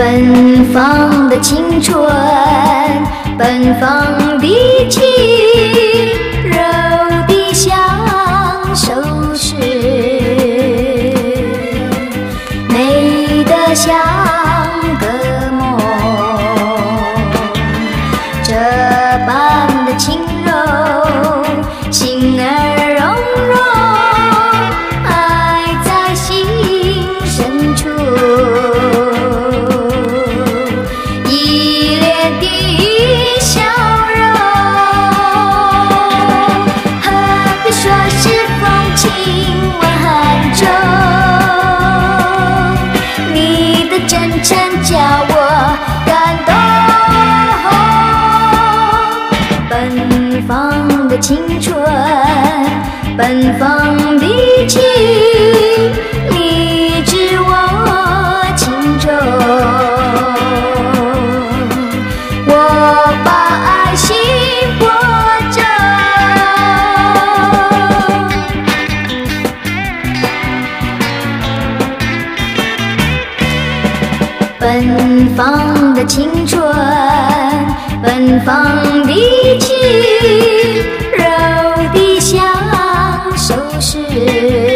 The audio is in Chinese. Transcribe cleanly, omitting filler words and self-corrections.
奔放的青春，奔放的情，柔的像首饰，美得像个梦。这般的轻柔，心儿融融，爱在心深处。叫我感动，奔放的青春，奔放的情，你知我情重。我把爱心握着，奔放的青春，奔放的情，柔的像首饰。